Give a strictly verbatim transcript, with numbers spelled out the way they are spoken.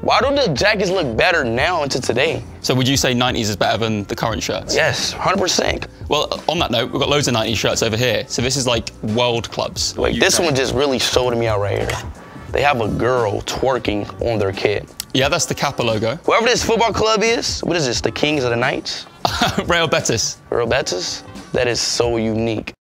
Why do the jackets look better now into today? So would you say nineties is better than the current shirts? Yes, one hundred percent. Well, on that note, we've got loads of nineties shirts over here. So this is like world clubs. Wait, this one just really showed me out right here. They have a girl twerking on their kit. Yeah, that's the Kappa logo. Whoever this football club is, what is this, the Kings of the Knights? Real Betis. Real Betis? That is so unique.